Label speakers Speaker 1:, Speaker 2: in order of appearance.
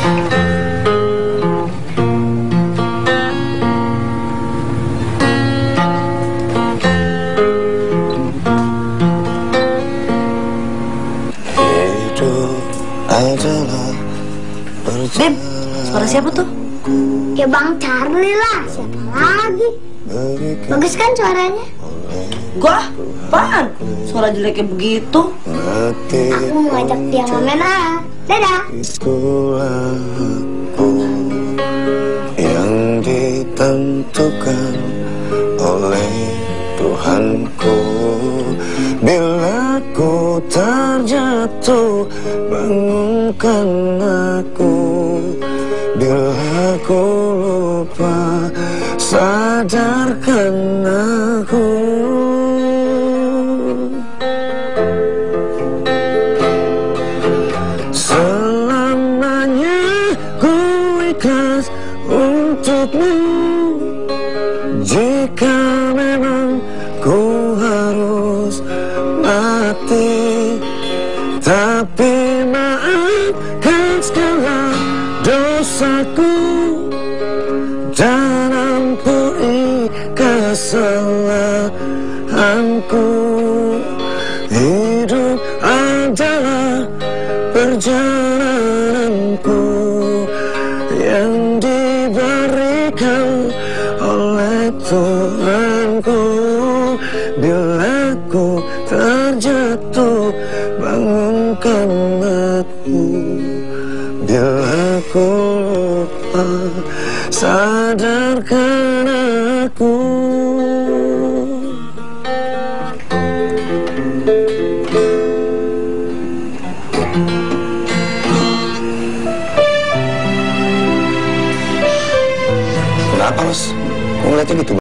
Speaker 1: Beb, suara siapa tuh?
Speaker 2: Ya Bang Charlie lah, siapa lagi? Bagus kan suaranya?
Speaker 1: Gua? Apaan? Suara jeleknya begitu.
Speaker 2: Aku mau ngajak dia main ah. Dadah.
Speaker 3: Yang ditentukan oleh Tuhanku. Bila ku terjatuh, bangunkan aku. Bila ku lupa, sadarkan aku. Selamanya ku ikhlas untukmu. Jika memang ku harus mati, tapi maafkan segala dosaku dan ampuni kesalahanku. Hidup adalah perjalananku yang diberikan oleh Tuhanku. Bila ku terjatuh, bangunkan aku. Bila ku lupa, sadarkan aku. Kenapa, Mas? Kok ngeliatnya gitu?